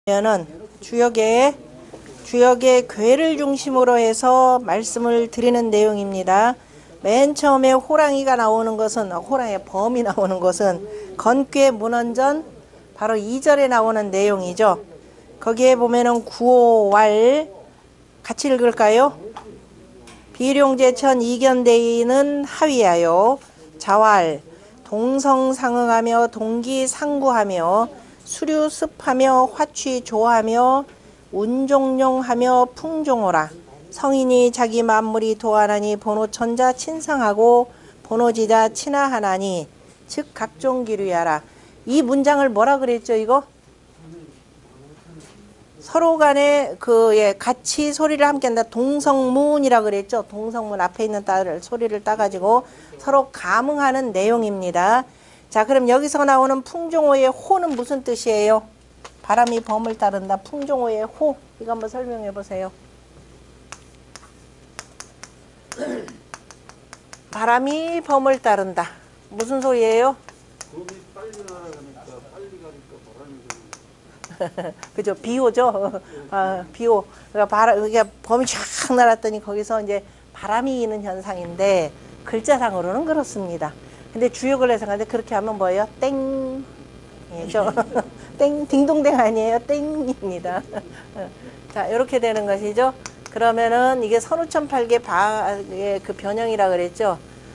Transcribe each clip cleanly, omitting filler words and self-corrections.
는 주역의 괴를 중심으로 해서 말씀을 드리는 내용입니다. 맨 처음에 호랑이가 나오는 것은, 호랑이의 범이 나오는 것은 건괴 문헌전 바로 2절에 나오는 내용이죠. 거기에 보면은 구호왈 같이 읽을까요? 비룡제천 이견대인은 하위하여 자왈 동성상응하며 동기상구하며 수류습하며 화취조하며 운종용하며 풍종호라. 성인이 자기 만물이 도하나니 번호천자 친상하고 번호지자 친하하나니 즉 각종 기류야라. 이 문장을 뭐라 그랬죠? 이거 서로 간에 같이 소리를 함께 한다. 동성문이라 그랬죠. 동성문 앞에 있는 소리를 따가지고 서로 감응하는 내용입니다. 자, 그럼 여기서 나오는 풍종호의 호는 무슨 뜻이에요? 바람이 범을 따른다. 풍종호의 호. 이거 한번 설명해 보세요. 바람이 범을 따른다. 무슨 소리예요? 범이 빨리 날아가니까 빨리 가니까 바람이 그죠? 비호죠? 비호. 그러니까 범이 쫙 날았더니 거기서 이제 바람이 이는 현상인데 글자상으로는 그렇습니다. 근데 주역을 해서 가는데 그렇게 하면 뭐예요? 땡. 죠 땡, 딩동댕 아니에요? 땡입니다. 자, 이렇게 되는 것이죠. 그러면은 이게 선우천팔계 그 변형이라 그랬죠.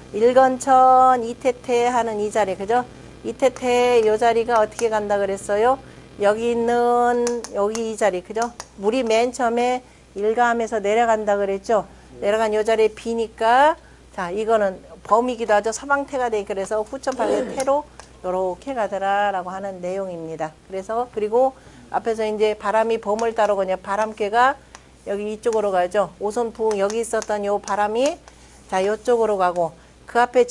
일건천 이태태 하는 이 자리, 그죠? 이태태 요 자리가 어떻게 간다 그랬어요? 여기 있는 여기 이 자리, 그죠? 물이 맨 처음에 일가하면서 내려간다 그랬죠. 내려간 요 자리에 비니까, 자, 이거는 범이기도 하죠. 서방태가 돼. 그래서 후천팔계 태로 요렇게 가더라라고 하는 내용입니다. 그래서 그리고 앞에서 이제 바람이 범을 따르고 그냥 바람개가 여기 이쪽으로 가죠. 오손풍 여기 있었던 요 바람이 자 요쪽으로 가고 그 앞에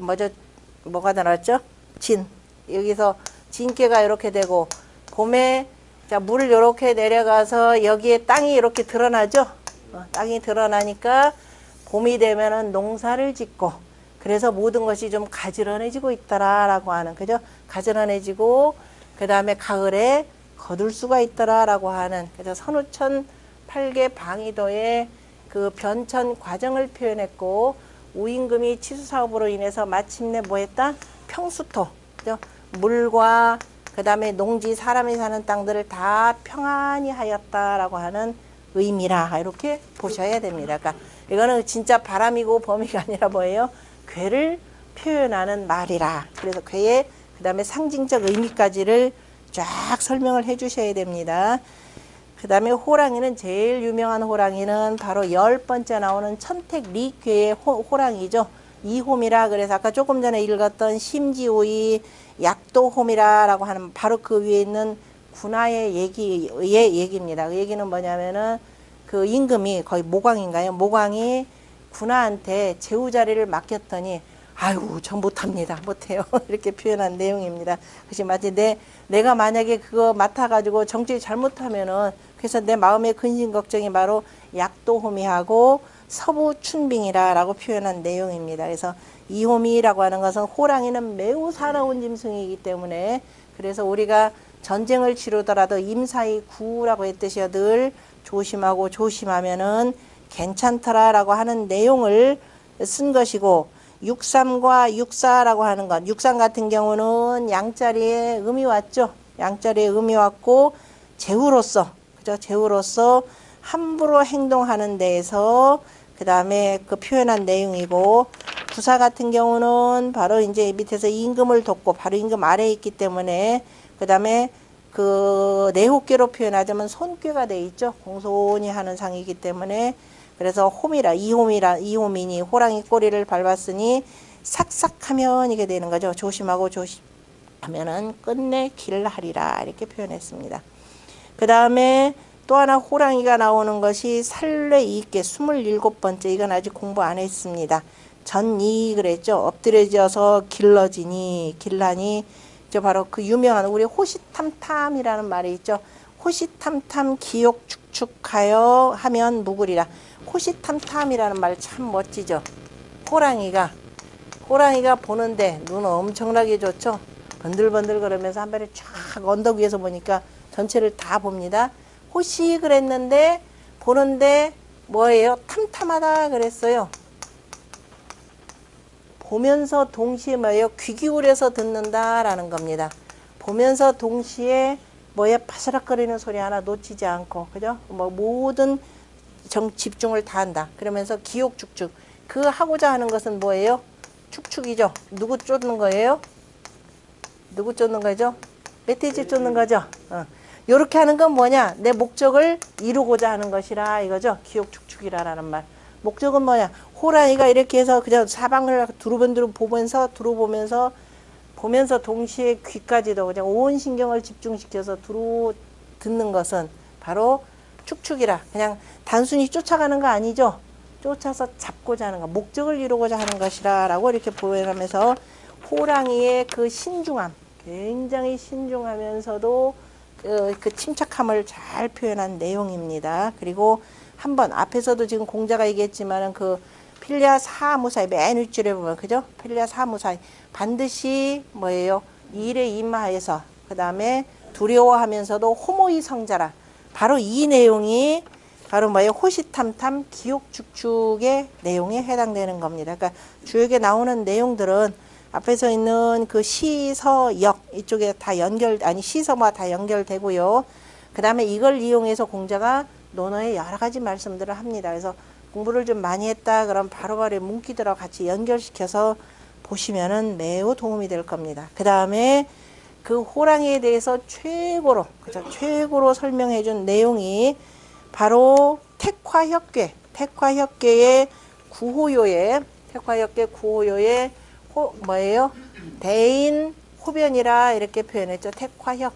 뭐가 나왔죠? 진. 여기서 진개가 이렇게 되고 봄에 자 물을 이렇게 내려가서 여기에 땅이 이렇게 드러나죠. 땅이 드러나니까 봄이 되면은 농사를 짓고 그래서 모든 것이 좀 가지런해지고 있더라라고 하는, 그죠? 가지런해지고 그 다음에 가을에 거둘 수가 있더라라고 하는, 그래서 선우천 팔계 방위도의 그 변천 과정을 표현했고 우임금이 치수 사업으로 인해서 마침내 뭐했다? 평수토, 그죠? 물과 그 다음에 농지 사람이 사는 땅들을 다 평안히 하였다라고 하는 의미라 이렇게 보셔야 됩니다. 그러니까 이거는 진짜 바람이고 범위가 아니라 뭐예요? 괴를 표현하는 말이라. 그래서 괴의 그 다음에 상징적 의미까지를 쫙 설명을 해 주셔야 됩니다. 그 다음에 호랑이는 제일 유명한 호랑이는 바로 10번째 나오는 천택리괴의 호랑이죠. 이홈이라 그래서 아까 조금 전에 읽었던 심지오의 약도홈이라고 하는 바로 그 위에 있는 군하의 얘기입니다. 그 얘기는 뭐냐면은 그 임금이 거의 모광인가요? 모광이 군하한테 제후 자리를 맡겼더니 아유 저 못합니다. 못해요. 이렇게 표현한 내용입니다. 그것이 마치 내가 만약에 그거 맡아가지고 정치 잘못하면은 그래서 내 마음의 근심 걱정이 바로 약도호미하고 서부춘빙이라고 표현한 내용입니다. 그래서 이호미라고 하는 것은 호랑이는 매우 사나운 짐승이기 때문에 그래서 우리가 전쟁을 치르더라도 임사이 구라고 했듯이 늘 조심하고 조심하면은 괜찮더라라고 하는 내용을 쓴 것이고 63과 64라고 하는 것 63 같은 경우는 양자리에 음이 왔죠. 양자리에 음이 왔고 제후로서 그죠? 제후로서 함부로 행동하는 데에서 그 다음에 그 표현한 내용이고 94 같은 경우는 바로 이제 밑에서 임금을 돕고 바로 임금 아래에 있기 때문에 그 다음에 그 내호괴로 표현하자면 손괴가 돼 있죠. 공손히 하는 상이기 때문에 그래서 이홈이니 호랑이 꼬리를 밟았으니 삭삭하면 이게 되는 거죠. 조심하고 조심하면은 끝내 길하리라 이렇게 표현했습니다. 그 다음에 또 하나 호랑이가 나오는 것이 살례이익계 27번째 이건 아직 공부 안 했습니다. 전이 그랬죠. 엎드려져서 길러지니 길라니 저 바로 그 유명한 우리 호시탐탐이라는 말이 있죠. 호시탐탐 기욕 축축하여 하면 묵으리라. 호시탐탐이라는 말 참 멋지죠. 호랑이가 보는데 눈은 엄청나게 좋죠. 번들번들 거리면서 한 발에 쫙 언덕 위에서 보니까 전체를 다 봅니다. 호시 그랬는데 보는데 뭐예요? 탐탐하다 그랬어요. 보면서 동시에 뭐예요? 귀 기울여서 듣는다라는 겁니다. 보면서 동시에 뭐야? 바스락거리는 소리 하나 놓치지 않고, 그죠? 뭐 모든 집중을 다 한다. 그러면서 기옥축축. 그 하고자 하는 것은 뭐예요? 축축이죠. 누구 쫓는 거예요? 누구 쫓는 거죠? 멧돼지 쫓는 거죠. 요렇게 하는 건 뭐냐? 내 목적을 이루고자 하는 것이라 이거죠. 기옥축축이라는 말. 목적은 뭐냐? 호랑이가 이렇게 해서 그냥 사방을 두루번두루 보면서 동시에 귀까지도 그냥 온 신경을 집중시켜서 듣는 것은 바로 축축이라. 그냥 단순히 쫓아가는 거 아니죠. 쫓아서 잡고자 하는 거, 목적을 이루고자 하는 것이라 라고 이렇게 보여하면서 호랑이의 그 신중함, 굉장히 신중하면서도 그 침착함을 잘 표현한 내용입니다. 그리고 한번 앞에서도 지금 공자가 얘기했지만은 그 필리아 사무사이 맨 윗줄에 보면 그죠? 필리아 사무사이 반드시 뭐예요? 일에 임하여서 그 다음에 두려워하면서도 호모이 성자라. 바로 이 내용이 바로 뭐예요? 호시탐탐 기옥축축의 내용에 해당되는 겁니다. 그러니까 주역에 나오는 내용들은 앞에서 있는 그 시서역 이쪽에 다 시서와 다 연결되고요. 그 다음에 이걸 이용해서 공자가 논어의 여러 가지 말씀들을 합니다. 그래서 공부를 좀 많이 했다 그럼 바로바로 문기들하고 같이 연결시켜서 보시면은 매우 도움이 될 겁니다. 그 다음에 그 호랑이에 대해서 최고로 설명해 준 내용이 바로 택화협궤의 구호요에 뭐예요? 대인 호변이라 이렇게 표현했죠. 택화협.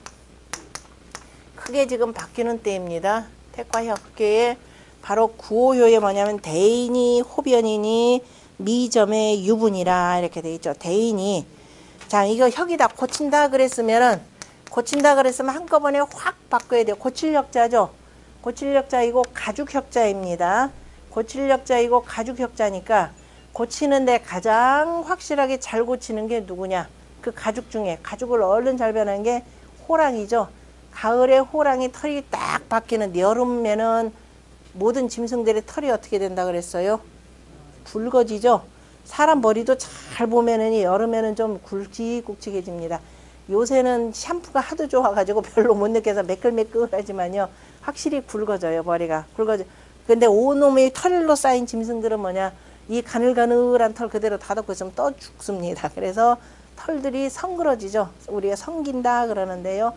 크게 지금 바뀌는 때입니다. 택화협궤의 바로 구호요에 뭐냐면 대인이 호변이니 미점의 유분이라 이렇게 돼 있죠. 대인이. 자, 이거 혁이다. 고친다 그랬으면 한꺼번에 확 바꿔야 돼요. 고칠력자죠. 고칠력자이고 가죽혁자입니다. 고칠력자이고 가죽혁자니까 고치는데 가장 확실하게 잘 고치는 게 누구냐? 그 가죽 중에 가죽을 얼른 잘 변하는 게 호랑이죠. 가을에 호랑이 털이 딱 바뀌는데 여름에는 모든 짐승들의 털이 어떻게 된다 그랬어요? 굵어지죠. 사람 머리도 잘 보면은 여름에는 좀 굵직굵직해집니다. 요새는 샴푸가 하도 좋아가지고 별로 못 느껴서 매끌매끌하지만요. 확실히 굵어져요. 머리가 굵어져. 근데 온몸이 털로 쌓인 짐승들은 뭐냐? 이 가늘가늘한 털 그대로 닫아놓고 있으면 떠 죽습니다. 그래서 털들이 성그러지죠. 우리가 성긴다 그러는데요.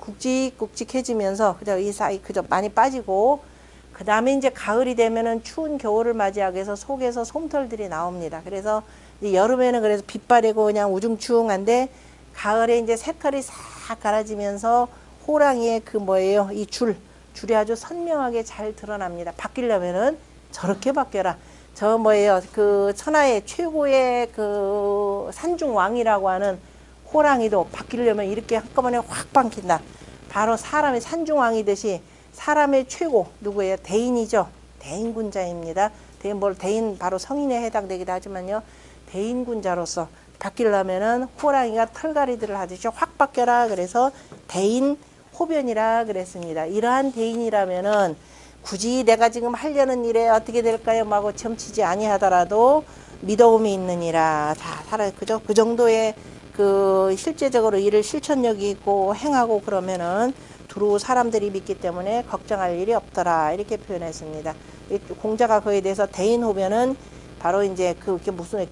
굵직굵직해지면서 그죠? 이 사이 그저 많이 빠지고 그 다음에 이제 가을이 되면은 추운 겨울을 맞이하기 위해서 속에서 솜털들이 나옵니다. 그래서 이제 여름에는 그래서 빛바래고 그냥 우중충한데 가을에 이제 새털이 싹 갈아지면서 호랑이의 그 뭐예요? 이 줄이 아주 선명하게 잘 드러납니다. 바뀌려면은 저렇게 바뀌어라. 저 뭐예요? 그 천하의 최고의 그 산중왕이라고 하는 호랑이도 바뀌려면 이렇게 한꺼번에 확 바뀐다. 바로 사람의 산중왕이듯이 사람의 최고 누구예요? 대인이죠. 대인군자입니다. 대인 바로 성인에 해당되기도 하지만요. 대인군자로서 바뀌려면은 호랑이가 털갈이들을 하듯이 확 바뀌어라. 그래서 대인 호변이라 그랬습니다. 이러한 대인이라면은 굳이 내가 지금 하려는 일에 어떻게 될까요? 하고 점치지 아니하더라도 미더움이 있느니라. 다 살아요. 그죠? 그 정도의 그 실제적으로 일을 실천력이 있고 행하고 그러면은 두루 사람들이 믿기 때문에 걱정할 일이 없더라. 이렇게 표현했습니다. 공자가 그에 대해서 대인호변은 바로 이제 그게 무슨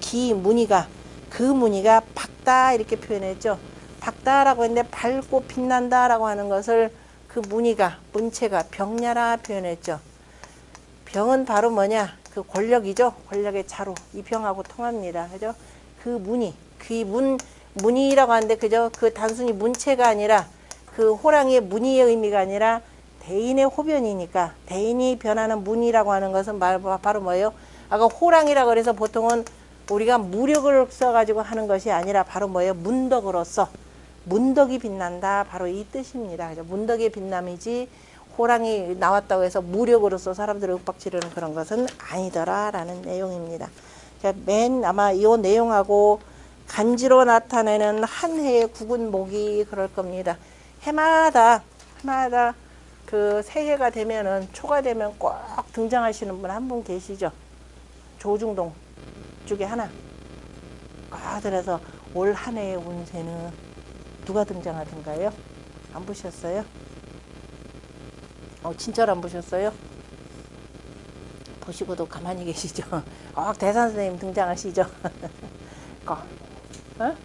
그 무늬가 밝다 이렇게 표현했죠. 밝다라고 했는데 밝고 빛난다라고 하는 것을 그 문체가 병냐라 표현했죠. 병은 바로 뭐냐? 그 권력이죠. 권력의 자루. 이 병하고 통합니다. 그죠? 그 무늬라고 하는데 그죠? 그 단순히 문체가 아니라 그 호랑이의 무늬의 의미가 아니라 대인의 호변이니까 대인이 변하는 무늬라고 하는 것은 바로 뭐예요? 아까 호랑이라고 그래서 보통은 우리가 무력을 써가지고 하는 것이 아니라 바로 뭐예요? 문덕이 빛난다. 바로 이 뜻입니다. 그죠? 문덕의 빛남이지 호랑이 나왔다고 해서 무력으로서 사람들을 윽박지르는 그런 것은 아니더라라는 내용입니다. 아마 이 내용하고 간지로 나타내는 한 해의 국운목이 그럴 겁니다. 해마다 해마다 그 새해가 되면은 초가 되면 꼭 등장하시는 분 한 분 계시죠. 조중동 쪽에 하나. 그래서 올 한 해의 운세는 누가 등장하던가요? 안 보셨어요? 진짜로 안 보셨어요? 보시고도 가만히 계시죠? 대산 선생님 등장하시죠? 어?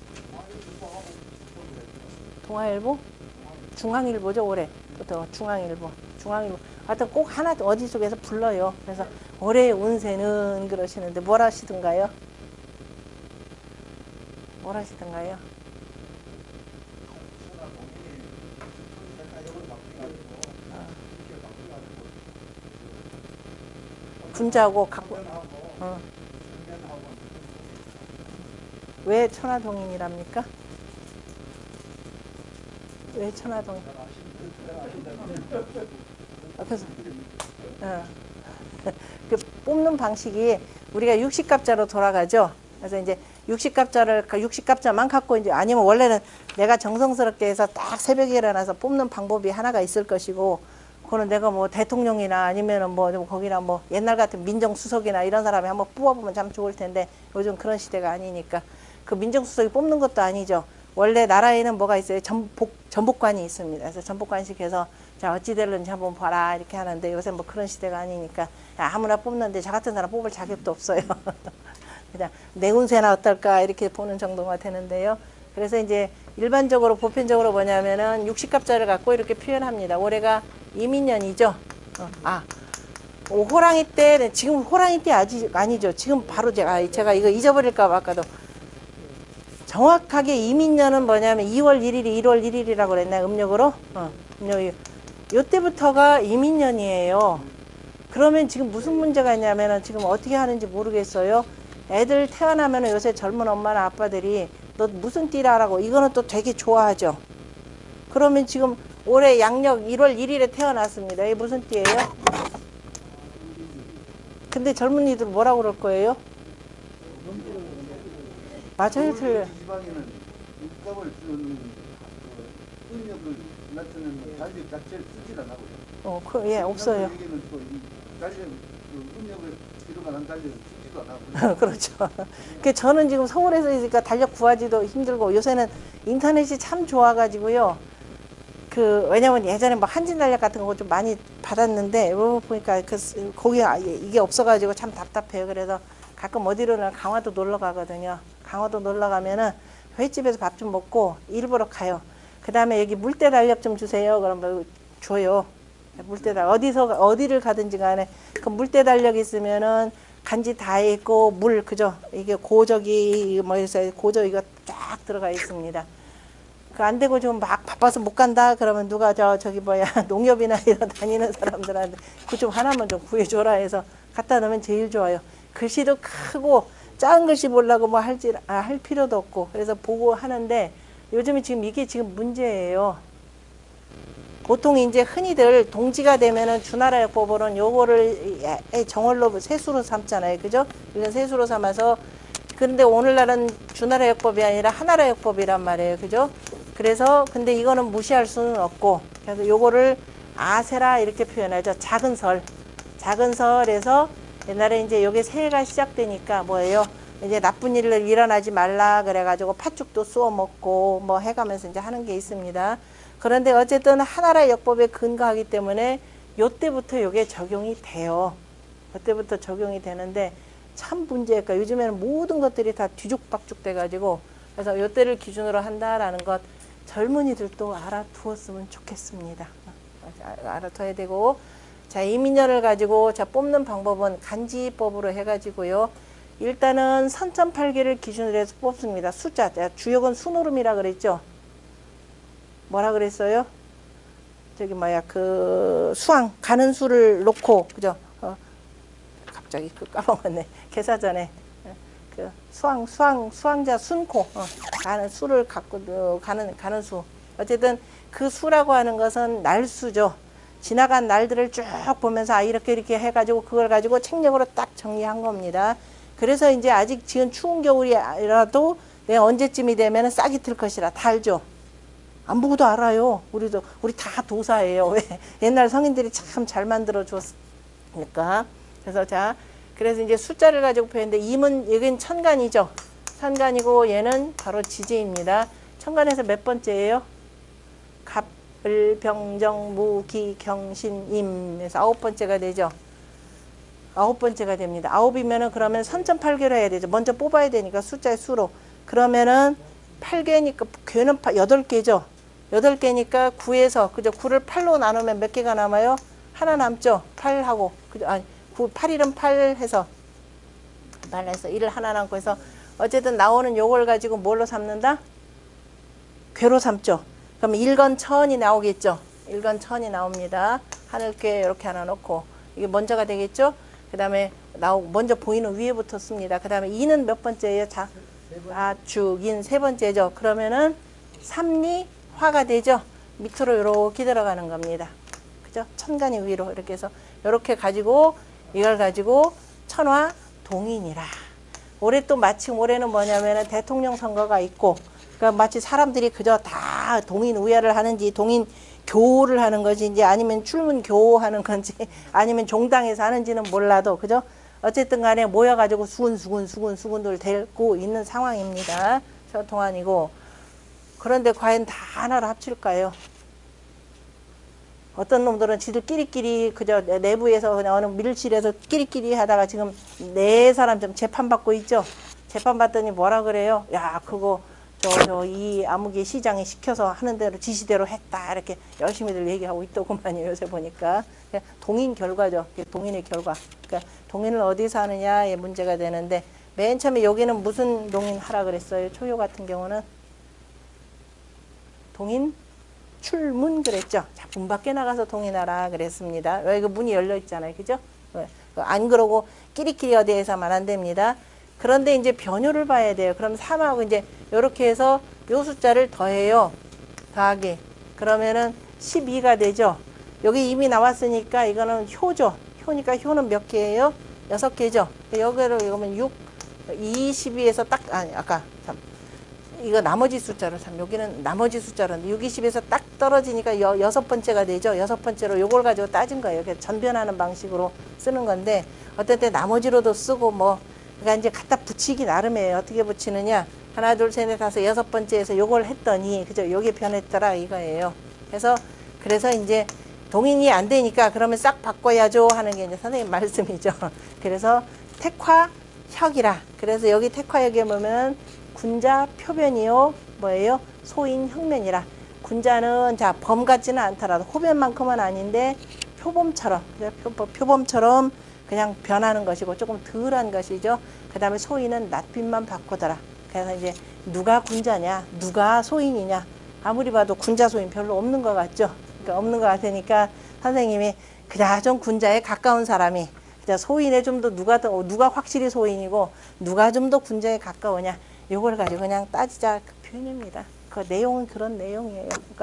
동아일보? 중앙일보죠, 올해. 또 중앙일보. 하여튼 꼭 하나 어디 속에서 불러요. 그래서 올해의 운세는 그러시는데 뭘 하시던가요? 뭘 하시던가요? 군자하고 갖고 왜 천하동인이랍니까? 왜 천하동인? 그래서 그 뽑는 방식이 우리가 60갑자로 돌아가죠. 그래서 이제 60갑자만 갖고 이제 아니면 원래는 내가 정성스럽게 해서 딱 새벽에 일어나서 뽑는 방법이 하나가 있을 것이고, 그거는 내가 뭐 대통령이나 아니면은 뭐 거기나 뭐 옛날 같은 민정수석이나 이런 사람이 한번 뽑아보면 참 좋을 텐데 요즘 그런 시대가 아니니까 그 민정수석이 뽑는 것도 아니죠. 원래 나라에는 뭐가 있어요? 전복관이 있습니다. 그래서 전복관식 해서 자 어찌 될런지 한번 봐라 이렇게 하는데 요새 뭐 그런 시대가 아니니까 아무나 뽑는데 저 같은 사람 뽑을 자격도 없어요. 그냥 내 운세나 어떨까 이렇게 보는 정도가 되는데요. 그래서 이제 일반적으로 보편적으로 뭐냐면은 60갑자를 갖고 이렇게 표현합니다. 올해가 이민년이죠. 호랑이 때, 지금 호랑이 때 아니죠. 지금 바로 제가 이거 잊어버릴까 봐 아까도. 정확하게 이민년은 뭐냐면 2월 1일이 1월 1일이라고 그랬나요? 음력으로? 음력이. 요때부터가 이민년이에요. 그러면 지금 무슨 문제가 있냐면은 지금 어떻게 하는지 모르겠어요. 애들 태어나면 요새 젊은 엄마나 아빠들이 너 무슨 띠라라고 이거는 또 되게 좋아하죠. 그러면 지금 올해 양력 1월 1일에 태어났습니다. 이게 무슨 띠예요? 근데 젊은이들 뭐라고 그럴 거예요? 맞아요, 틀려요. 지방에는 육갑을 쓰는 음력을 나타내는 달력 자체를 쓰질 않아요. 예, 없어요. 여기는 또 이 달력 음력을 들어간 한 달력을 쓰지도 않아요. 그렇죠. 그 저는 지금 서울에서 있으니까 달력 구하기도 힘들고 요새는 인터넷이 참 좋아가지고요. 왜냐면 예전에 뭐 한진 달력 같은 거 좀 많이 받았는데 보니까 거기 이게 없어가지고 참 답답해요. 그래서 가끔 어디로는 강화도 놀러 가거든요. 강화도 놀러 가면은 횟집에서 밥 좀 먹고 일부러 가요. 그 다음에 여기 물때 달력 좀 주세요. 그러면 줘요. 물때 달력 어디를 가든지 간에 그 물때 달력 있으면은 간지 다 있고 그죠? 이게 고적이 뭐 해서 고적 이거 쫙 들어가 있습니다. 안 되고 좀 막 바빠서 못 간다 그러면 누가 저기 농협이나 이런 다니는 사람들한테 그 좀 하나만 좀 구해줘라 해서 갖다 놓으면 제일 좋아요. 글씨도 크고 작은 글씨 보려고 뭐 할 필요도 없고 그래서 보고 하는데 요즘에 지금 이게 지금 문제예요. 보통 이제 흔히들 동지가 되면은 주나라역법으로는 요거를 정월로 세수로 삼잖아요. 그죠? 이건 세수로 삼아서 그런데 오늘날은 주나라역법이 아니라 하나라역법이란 말이에요. 그죠? 그래서 근데 이거는 무시할 수는 없고 그래서 요거를 아세라 이렇게 표현하죠. 작은 설에서 옛날에 이제 요게 새해가 시작되니까 뭐예요? 이제 나쁜 일을 일어나지 말라 그래가지고 팥죽도 쏘아 먹고 뭐 해가면서 이제 하는 게 있습니다. 그런데 어쨌든 하나라 역법에 근거하기 때문에 요때부터 요게 적용이 돼요. 그때부터 적용이 되는데 참 문제일까? 요즘에는 모든 것들이 다 뒤죽박죽 돼가지고 그래서 요때를 기준으로 한다라는 것 젊은이들도 알아두었으면 좋겠습니다. 알아둬야 되고 자 이민년을 가지고 자 뽑는 방법은 간지법으로 해가지고요. 일단은 선천팔기를 기준으로 해서 뽑습니다. 숫자 주역은 수노름이라 그랬죠. 뭐라 그랬어요? 저기 수항 가는 수를 놓고 그죠? 갑자기 까먹었네. 개사전에 수항자 순코 가는 수를 갖고 가는 수. 어쨌든 그 수라고 하는 것은 날수죠. 지나간 날들을 쭉 보면서 이렇게 해가지고 그걸 가지고 책력으로 딱 정리한 겁니다. 그래서 이제 아직 지금 추운 겨울이라도 내가 언제쯤이 되면 싹이 틀 것이라 다 알죠. 안 보고도 알아요. 우리 다 도사예요. 왜? 옛날 성인들이 참 잘 만들어 줬으니까. 그래서 자, 그래서 이제 숫자를 가지고 표현했는데 임은 여긴 천간이죠. 천간이고 얘는 바로 지지입니다. 천간에서 몇 번째예요? 갑, 을, 병정, 무, 기, 경신, 임에서 9번째가 되죠. 9번째가 됩니다. 9이면은 그러면 선점8개로 해야 되죠. 먼저 뽑아야 되니까 숫자의 수로. 그러면은 8개니까 괴는 8개죠. 8개니까 9에서 그죠. 9를 8로 나누면 몇 개가 남아요? 하나 남죠. 8하고 그죠. 아니 9, 8일은 8 해서 1을 하나 남고 해서 어쨌든 나오는 요걸 가지고 뭘로 삼는다? 괴로 삼죠. 그럼 일건천이 나오겠죠. 일건천이 나옵니다. 하늘괴 이렇게 하나 놓고 이게 먼저가 되겠죠. 그 다음에 먼저 보이는 위에부터 씁니다. 그 다음에 이는 몇 번째예요? 자, 죽인 세 번째죠. 그러면은 삼리화가 되죠. 밑으로 이렇게 들어가는 겁니다. 그죠? 천간이 위로 이렇게 해서 이렇게 가지고 이걸 가지고 천화 동인이라. 올해 또 마침 올해는 뭐냐면은 대통령 선거가 있고, 그러니까 마치 사람들이 그저 다 동인 우야를 하는지 동인 교를 하는 거지 이제 아니면 출문 교하는 건지 아니면 종당에서 하는지는 몰라도 그죠? 어쨌든 간에 모여가지고 수군들 데리고 있는 상황입니다. 저 동안이고. 그런데 과연 다 하나로 합칠까요? 어떤 놈들은 지들끼리끼리 그저 내부에서 그냥 어느 밀실에서 끼리끼리 하다가 지금 네 사람 좀 재판받고 있죠. 재판받더니 뭐라 그래요? 야, 그거 이 아무개 시장이 시켜서 하는 대로 지시대로 했다. 이렇게 열심히들 얘기하고 있더구만요. 요새 보니까. 동인 결과죠. 동인의 결과. 그러니까 동인을 어디서 하느냐의 문제가 되는데 맨 처음에 여기는 무슨 동인 하라 그랬어요? 초요 같은 경우는 동인 출문 그랬죠. 자, 문 밖에 나가서 동인하라 그랬습니다. 왜? 그 문이 열려 있잖아요. 그죠? 안 그러고 끼리끼리 어디에서만 안 됩니다. 그런데 이제 변효를 봐야 돼요. 그럼 3하고 이제 이렇게 해서 요 숫자를 더해요. 더하기. 그러면은 12가 되죠. 여기 이미 나왔으니까 이거는 효죠. 효니까 효는 몇 개예요? 6개죠. 여기로 이거면 6, 22에서 딱, 아니, 아까, 참. 이거 나머지 숫자로, 참, 여기는 나머지 숫자로, 6, 20에서 딱 떨어지니까 6번째가 되죠. 6번째로 요걸 가지고 따진 거예요. 이렇게 전변하는 방식으로 쓰는 건데, 어떨 때 나머지로도 쓰고 뭐, 그러니까 이제 갖다 붙이기 나름이에요. 어떻게 붙이느냐. 하나, 둘, 셋, 넷, 다섯, 6번째에서 요걸 했더니, 그죠? 요게 변했더라, 이거예요. 그래서 이제 동인이 안 되니까 그러면 싹 바꿔야죠 하는 게 이제 선생님 말씀이죠. 그래서 택화혁이라. 그래서 여기 택화혁에 보면 군자 표변이요. 뭐예요? 소인혁면이라. 군자는 자, 범 같지는 않더라도 호변만큼은 아닌데 표범처럼, 표범처럼 그냥 변하는 것이고 조금 덜한 것이죠. 그 다음에 소인은 낯빛만 바꾸더라. 그래서 이제 누가 군자냐, 누가 소인이냐. 아무리 봐도 군자 소인 별로 없는 것 같죠. 그러니까 없는 것 같으니까 선생님이 그냥 좀 군자에 가까운 사람이 그냥 소인에 좀 더 누가 확실히 소인이고 누가 좀 더 군자에 가까우냐. 요걸 가지고 그냥 따지자 그 표현입니다. 그 내용은 그런 내용이에요. 그러니까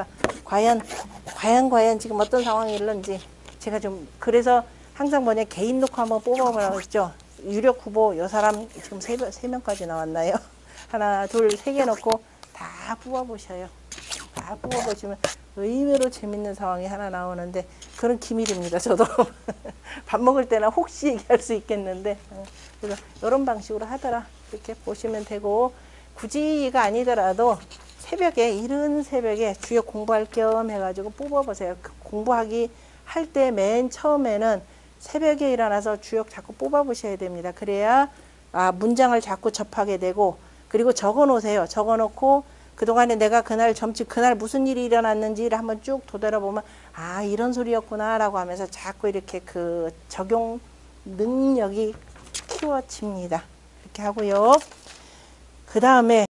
과연 지금 어떤 상황이 있는지 제가 좀 그래서 항상 뭐냐 개인 놓고 한번 뽑아보라고 했죠. 유력 후보 요 사람 지금 세 명까지 나왔나요? 하나, 둘, 3개 놓고 다 뽑아보셔요. 다 뽑아보시면 의외로 재밌는 상황이 하나 나오는데 그런 기밀입니다. 저도 밥 먹을 때나 혹시 얘기할 수 있겠는데 그래서 이런 방식으로 하더라. 이렇게 보시면 되고 굳이가 아니더라도 새벽에 이른 새벽에 주요 공부할 겸 해가지고 뽑아보세요. 그 공부하기 할 때 맨 처음에는 새벽에 일어나서 주역 자꾸 뽑아보셔야 됩니다. 그래야 문장을 자꾸 접하게 되고 그리고 적어놓으세요. 적어놓고 그동안에 내가 그날 무슨 일이 일어났는지를 한번 쭉 도달해보면 이런 소리였구나 라고 하면서 자꾸 이렇게 그 적용 능력이 키워집니다. 이렇게 하고요. 그 다음에